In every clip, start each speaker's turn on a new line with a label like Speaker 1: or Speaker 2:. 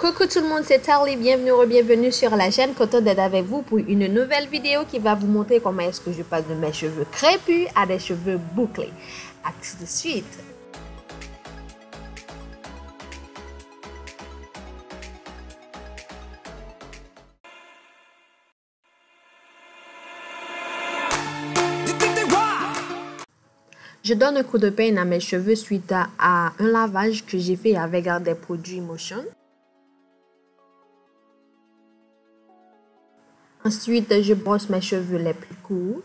Speaker 1: Coucou tout le monde, c'est Tarly, bienvenue ou bienvenue sur la chaîne. Content d'être avec vous pour une nouvelle vidéo qui va vous montrer comment est-ce que je passe de mes cheveux crépus à des cheveux bouclés. À tout de suite. Je donne un coup de peigne à mes cheveux suite à un lavage que j'ai fait avec des produits Motion. Ensuite, je brosse mes cheveux les plus courts.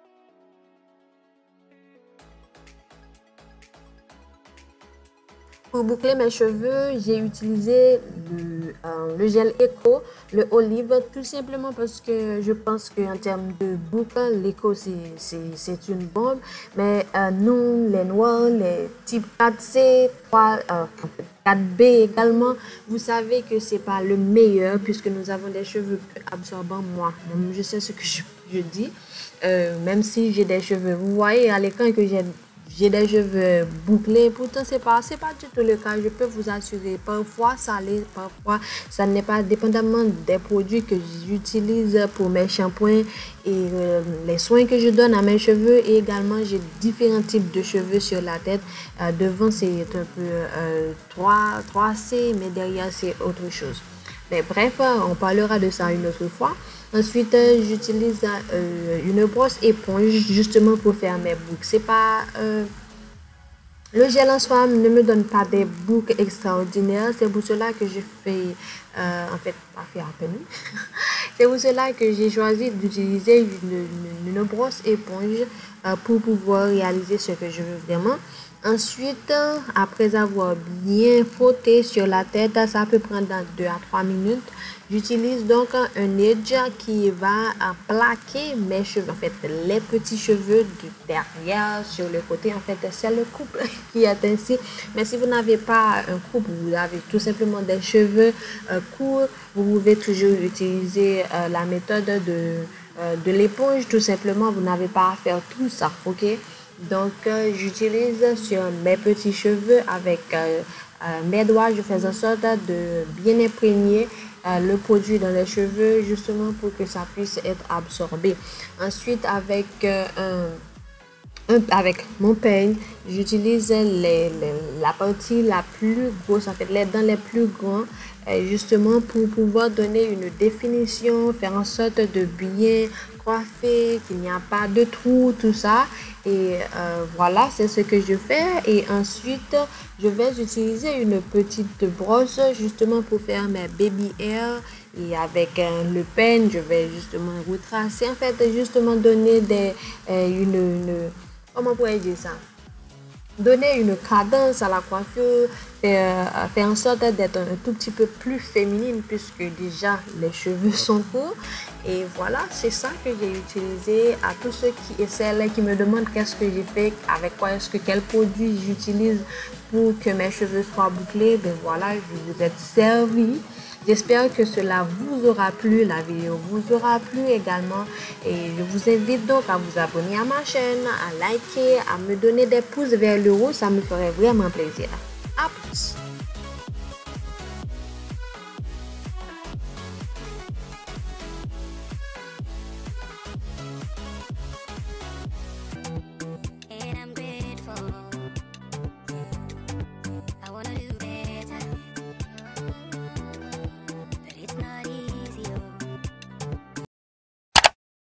Speaker 1: Pour boucler mes cheveux, j'ai utilisé le gel Eco, le Olive, tout simplement parce que je pense qu'en termes de boucle, l'Eco c'est une bombe. Mais nous, les noirs, les types 4C, 4B également, vous savez que c'est pas le meilleur puisque nous avons des cheveux absorbants. Moi, je sais ce que je dis, même si j'ai des cheveux. Vous voyez à l'écran que j'ai des cheveux bouclés, pourtant c'est pas du tout le cas. Je peux vous assurer, parfois ça l'est, parfois ça n'est pas, dépendamment des produits que j'utilise pour mes shampoings et les soins que je donne à mes cheveux. Et également j'ai différents types de cheveux sur la tête. Devant c'est un peu 3C, mais derrière c'est autre chose. Mais bref, on parlera de ça une autre fois. Ensuite, j'utilise une brosse éponge justement pour faire mes boucles. C'est pas le gel en soi ne me donne pas des boucles extraordinaires. C'est pour cela que je fais en fait pas fait à peine. C'est pour cela que j'ai choisi d'utiliser une brosse éponge pour pouvoir réaliser ce que je veux vraiment. Ensuite, après avoir bien frotté sur la tête, ça peut prendre 2 à 3 minutes. J'utilise donc un edge qui va plaquer mes cheveux, en fait les petits cheveux du derrière sur le côté. En fait, c'est le couple qui est ainsi. Mais si vous n'avez pas un couple, vous avez tout simplement des cheveux courts, vous pouvez toujours utiliser la méthode de l'éponge. Tout simplement, vous n'avez pas à faire tout ça, ok? Donc, j'utilise sur mes petits cheveux avec mes doigts. Je fais en sorte de bien imprégner le produit dans les cheveux justement pour que ça puisse être absorbé. Ensuite, avec mon peigne, j'utilise la partie la plus grosse, en fait les dents les plus grands, justement pour pouvoir donner une définition, faire en sorte de bien coiffer, qu'il n'y a pas de trous, tout ça. Et voilà, c'est ce que je fais. Et ensuite, je vais utiliser une petite brosse justement pour faire mes baby hair. Et avec le peigne, je vais justement retracer, en fait, justement donner comment pourrais-je dire ça? Donner une cadence à la coiffure, faire en sorte d'être un tout petit peu plus féminine puisque déjà les cheveux sont courts. Et voilà, c'est ça que j'ai utilisé. À tous ceux qui et celles qui me demandent qu'est-ce que j'ai fait, avec quoi quel produit j'utilise pour que mes cheveux soient bouclés, ben voilà, je vous ai servi. J'espère que cela vous aura plu, la vidéo vous aura plu également. Et je vous invite donc à vous abonner à ma chaîne, à liker, à me donner des pouces vers le haut, ça me ferait vraiment plaisir.